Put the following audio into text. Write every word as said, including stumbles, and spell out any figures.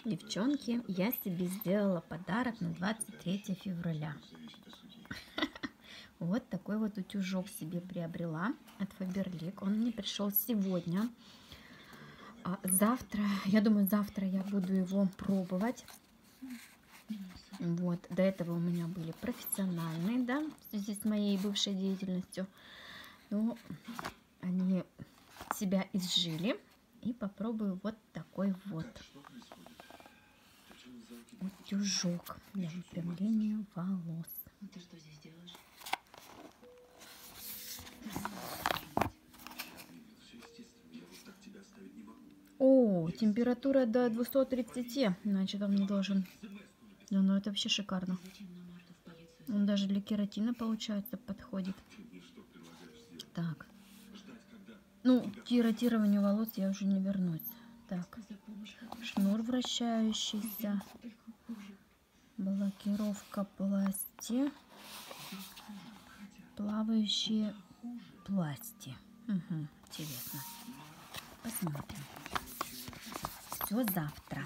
Девчонки, я себе сделала подарок на двадцать третье февраля. Вот такой вот утюжок себе приобрела от Faberlic. Он мне пришел сегодня. А завтра, я думаю, завтра я буду его пробовать. Вот, до этого у меня были профессиональные, да, в связи с моей бывшей деятельностью. Но они себя изжили. И попробую вот такой вот утюжок для выпрямления волос. Ты что здесь делаешь? О, температура до двухсот тридцати, значит, он не должен. Да, ну это вообще шикарно. Он даже для кератина, получается, подходит. Так. Ну, к кератированию волос я уже не вернусь. Так. Шнур вращающийся. Блокировка пласти. Плавающие пласти. Угу, интересно. Посмотрим. Все завтра.